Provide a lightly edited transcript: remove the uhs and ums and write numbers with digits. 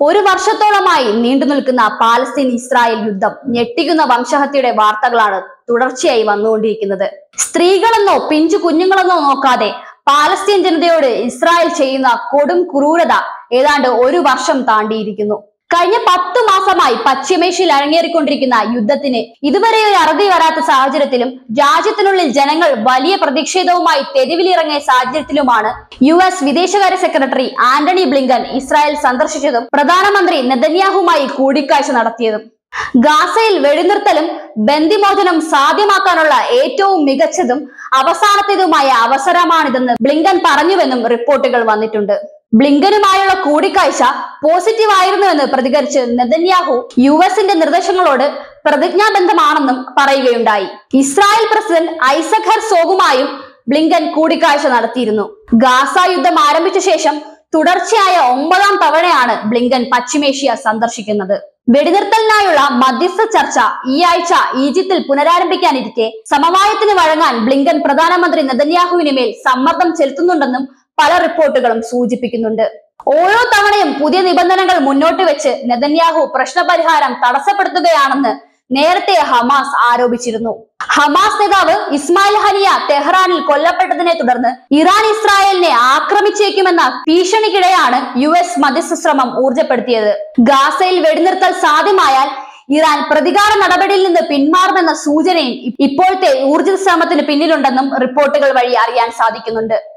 ഒരു വർഷത്തോളമായി നീണ്ടു നിൽക്കുന്ന പാലസ്തീൻ ഇസ്രായേൽ യുദ്ധം ഞെട്ടിക്കുന്ന വംശഹത്യയുടെ വാർത്തകളാണ് തുടർച്ചയായി വന്നുകൊണ്ടിരിക്കുന്നത്. സ്ത്രീകളെന്നോ പിഞ്ചു കുഞ്ഞുങ്ങളെന്നോ നോക്കാതെ പാലസ്തീൻ ജനതയോട് ഇസ്രായേൽ ചെയ്യുന്ന കൊടും ക്രൂരത ഏതാണ്ട് ഒരു വർഷം താണ്ടിയിരിക്കുന്നു. കഴിഞ്ഞ 10 മാസമായി പശ്ചിമേഷ്യയിൽ അരങ്ങേറിക്കൊണ്ടിരിക്കുന്ന യുദ്ധത്തിന് ഇതുവരെ ഒരു അറുതി വരാത്ത സാഹചര്യത്തിലും രാജ്യത്തിനുള്ളിൽ ജനങ്ങൾ വലിയ പ്രതിഷേധവുമായി തെരുവിലിറങ്ങിയ സാഹചര്യത്തിലുമാണ് US വിദേശകാര്യ സെക്രട്ടറി ആന്റണി ബ്ലിങ്കൻ ഇസ്രായേൽ സന്ദർശിച്ചതും പ്രധാനമന്ത്രി നെതന്യാഹുമായി കൂടിക്കാഴ്ച നടത്തിയതും. ഗാസയിൽ വെടിനിർത്തലും ബന്ദിമോചനം സാധ്യമാക്കാനുള്ള ഏറ്റവും മികച്ചതും അവസാനത്തേതുമായ അവസരമാണിതെന്ന് ബ്ലിങ്കൻ പറഞ്ഞുവെന്നും റിപ്പോർട്ടുകൾ വന്നിട്ടുണ്ട്. ബ്ലിങ്കനുമായുള്ള കൂടിക്കാഴ്ച പോസിറ്റീവ് ആയിരുന്നുവെന്ന് പ്രതികരിച്ച് നെതന്യാഹു യുഎസിന്റെ നിർദ്ദേശങ്ങളോട് പ്രതിജ്ഞാബദ്ധമാണെന്നും പറയുകയുണ്ടായി. ഇസ്രായേൽ പ്രസിഡന്റ് ഐസക് ഹെർസോഗുമായും ബ്ലിങ്കൻ കൂടിക്കാഴ്ച നടത്തിയിരുന്നു. ഗാസ യുദ്ധം ആരംഭിച്ച ശേഷം തുടർച്ചയായ 9ാം തവണയാണ് ബ്ലിങ്കൻ പശ്ചിമേഷ്യ സന്ദർശിക്കുന്നത്. വെടിനിർത്തലിനായുള്ള മധ്യസ്ഥ ചർച്ച ഈ ആഴ്ച ഈജിപ്തിൽ പുനരാരംഭിക്കാനിരിക്കെ സമവായത്തിന് വഴങ്ങാൻ ബ്ലിങ്കൻ പ്രധാനമന്ത്രി നെതന്യാഹുവിന് മേൽ സമ്മർദ്ദം ചെലുത്തുന്നുണ്ടെന്നും പല റിപ്പോർട്ടുകളും സൂചിപ്പിക്കുന്നുണ്ട്. ഓരോ തവണയും പുതിയ നിബന്ധനകൾ മുന്നോട്ട് വെച്ച് നെതന്യാഹു പ്രശ്നപരിഹാരം തടസ്സപ്പെടുത്തുകയാണെന്ന് നേരത്തെ ഹമാസ് ആരോപിച്ചിരുന്നു. ഹമാസ് നേതാവ് ഇസ്മായിൽ ഹനിയ തെഹ്റാനിൽ കൊല്ലപ്പെട്ടതിനെ തുടർന്ന് ഇറാൻ ഇസ്രായേലിനെ ആക്രമിച്ചേക്കുമെന്ന ഭീഷണിക്കിടെയാണ് US മധ്യസ്ഥ ശ്രമം ഊർജപ്പെടുത്തിയത്. ഗാസയിൽ വെടിനിർത്തൽ സാധ്യമായാൽ ഇറാൻ പ്രതികാര നടപടിയിൽ നിന്ന് പിന്മാറുമെന്ന സൂചനയും ഇപ്പോഴത്തെ ഊർജിത ശ്രമത്തിന് പിന്നിലുണ്ടെന്നും റിപ്പോർട്ടുകൾ വഴി അറിയാൻ സാധിക്കുന്നുണ്ട്.